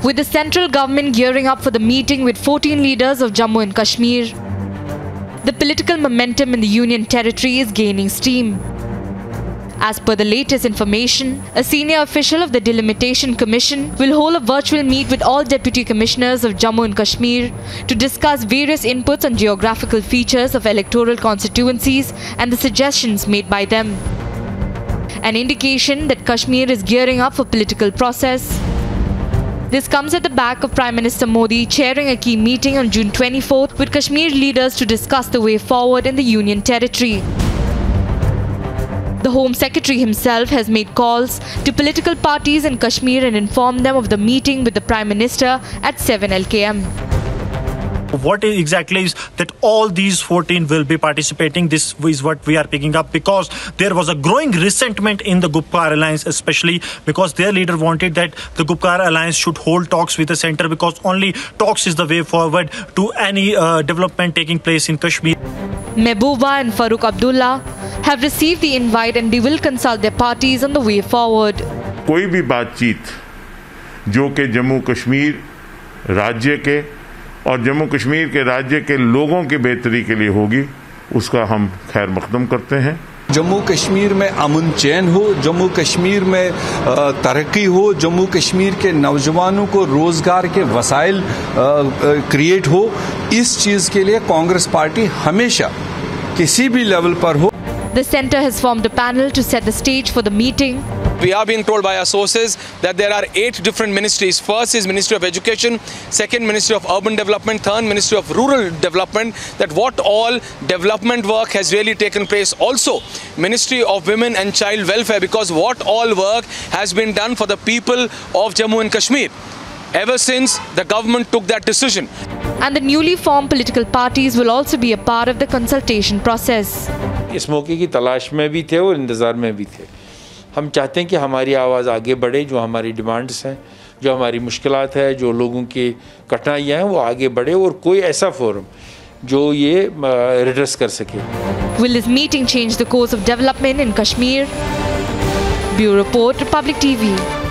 With the central government gearing up for the meeting with 14 leaders of Jammu and Kashmir, the political momentum in the Union Territory is gaining steam. As per the latest information, a senior official of the Delimitation Commission will hold a virtual meet with all Deputy Commissioners of Jammu and Kashmir to discuss various inputs on geographical features of electoral constituencies and the suggestions made by them. An indication that Kashmir is gearing up for political process. This comes at the back of Prime Minister Modi chairing a key meeting on June 24th with Kashmir leaders to discuss the way forward in the Union Territory. The Home Secretary himself has made calls to political parties in Kashmir and informed them of the meeting with the Prime Minister at 7 LKM. What exactly is that all these 14 will be participating? This is what we are picking up, because there was a growing resentment in the Gupkar Alliance, especially because their leader wanted that the Gupkar Alliance should hold talks with the centre, because only talks is the way forward to any development taking place in Kashmir. Mehbooba and Farooq Abdullah have received the invite and they will consult their parties on the way forward. कोई भी बातचीत जो कि जम्मू कश्मीर राज्य के और जम्मू कश्मीर के राज्य के लोगों की बेहतरी के लिए होगी, उसका हम खैर मकदम करते हैं। जम्मू कश्मीर में अमन चैन हो, जम्मू कश्मीर में तरक्की हो, जम्मू कश्मीर के नौजवानों को रोजगार के वसाइल क्रिएट हो, इस चीज के लिए कांग्रेस पार्टी हमेशा किसी भी लेवल पर हो। The centre has formed a panel to set the stage for the meeting. We are being told by our sources that there are 8 different ministries. First is Ministry of Education, second Ministry of Urban Development, third Ministry of Rural Development, that what all development work has really taken place. Also, Ministry of Women and Child Welfare, because what all work has been done for the people of Jammu and Kashmir ever since the government took that decision. And the newly formed political parties will also be a part of the consultation process. इस मौके की तलाश में भी थे और इंतज़ार में भी थे। हम चाहते हैं कि हमारी आवाज़ आगे बढ़े, जो हमारी डिमांड्स हैं, जो हमारी मुश्किलात है, जो लोगों की कठिनाइयाँ हैं, वो आगे बढ़े और कोई ऐसा फोरम जो ये एड्रेस कर सके। Will this meeting change the course of development in Kashmir? Bureau Report, Republic TV.